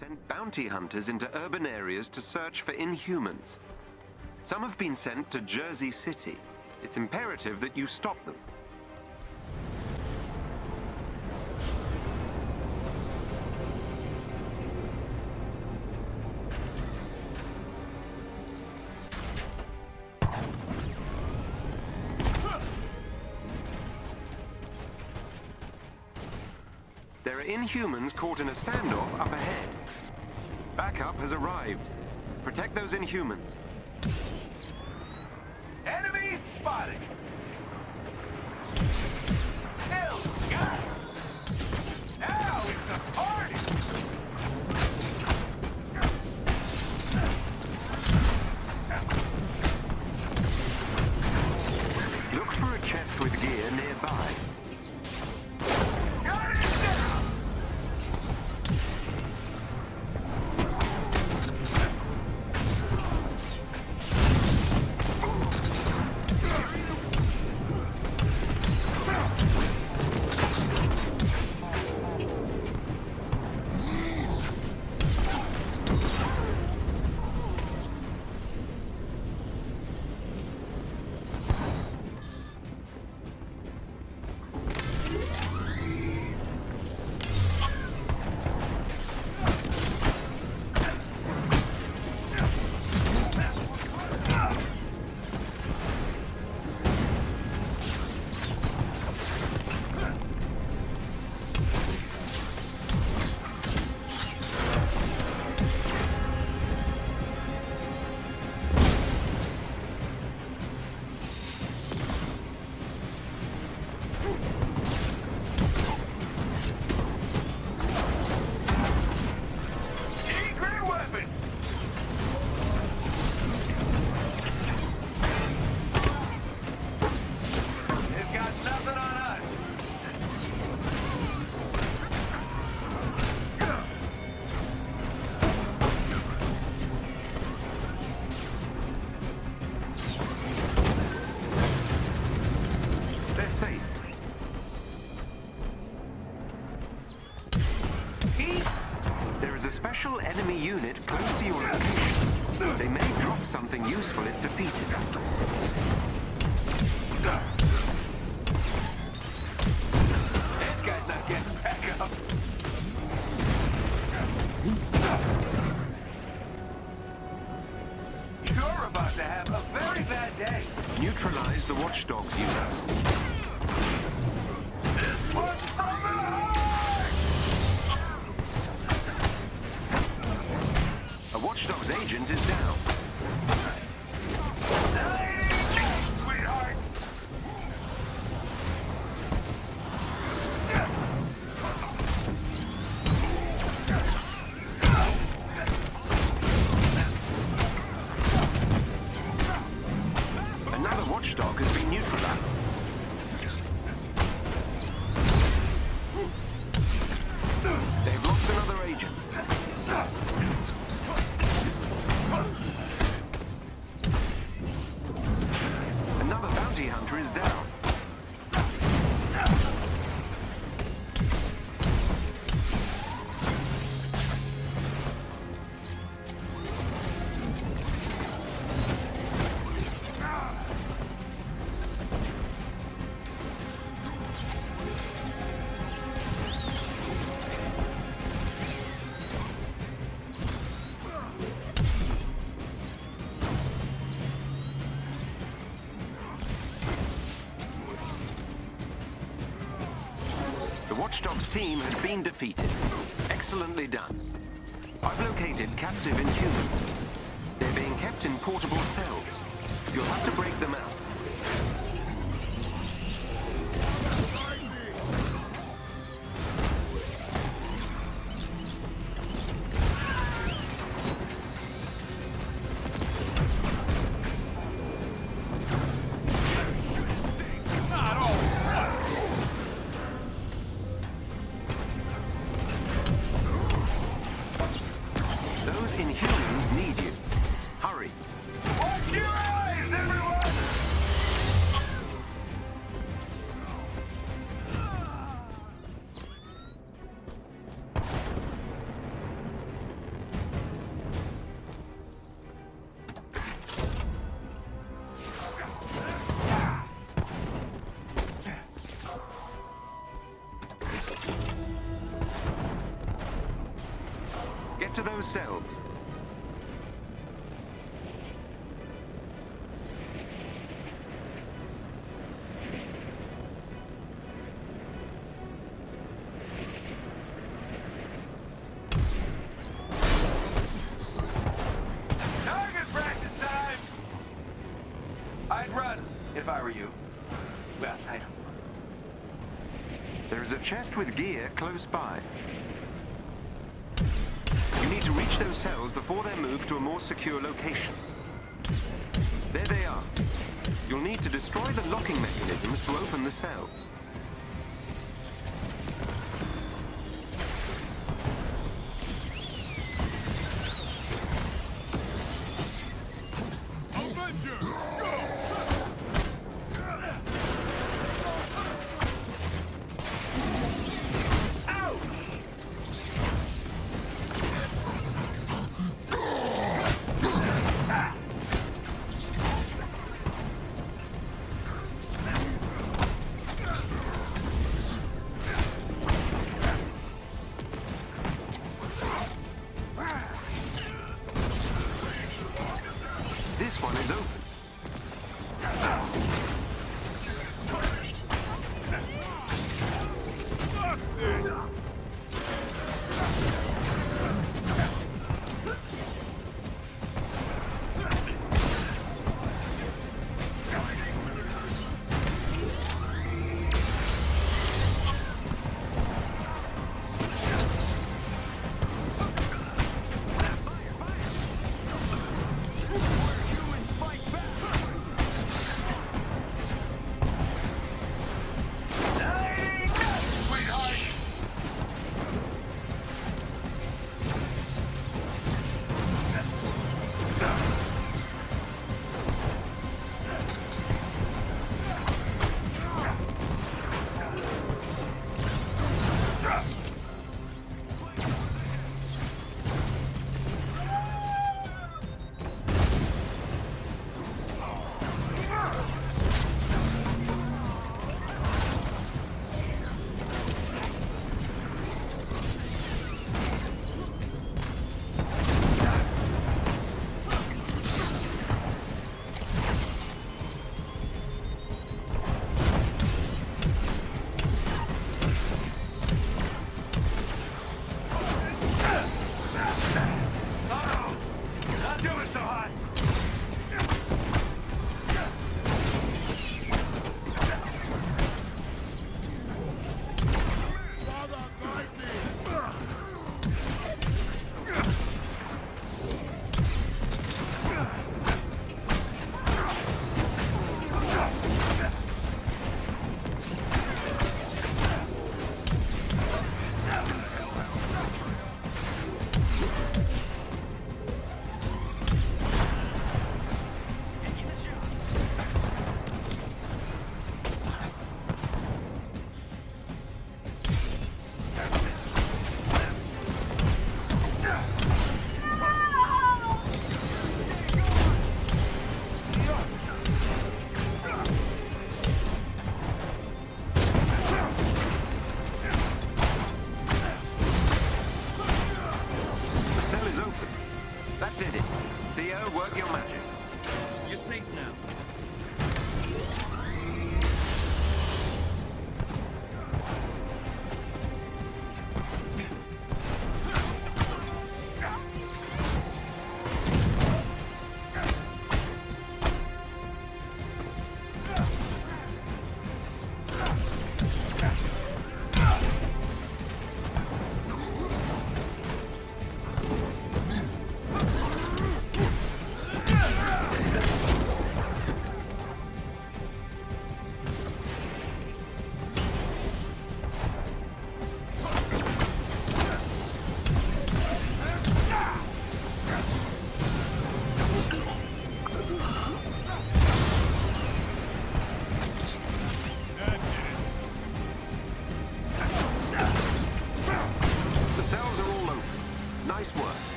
sent bounty hunters into urban areas to search for Inhumans. Some have been sent to Jersey City. It's imperative that you stop them. There are Inhumans caught in a standoff up ahead. Backup has arrived. Protect those Inhumans. Enemy spotted! Kill! Got it! Now it's a party! Look for a chest with gear nearby. Got it down! There is a special enemy unit close to your location. They may drop something useful if defeated. This guy's not getting back up. You're about to have a very bad day. Neutralize the watchdogs unit. This one's from the heart! A watchdog's agent is down. Sweetheart! Another watchdog has been neutralized. They've lost another agent. Another bounty hunter is down. The Watchdog's team has been defeated. Excellently done. I've located captive Inhumans. They're being kept in portable cells. You'll have to break them out. Those Inhumans need you. Hurry. Watch your eyes, everyone! to those cells. Target practice time! I'd run if I were you. Well, I don't. There is a chest with gear close by. You need to reach those cells before they're moved to a more secure location. There they are. You'll need to destroy the locking mechanisms to open the cells. Avengers, go! This one is open.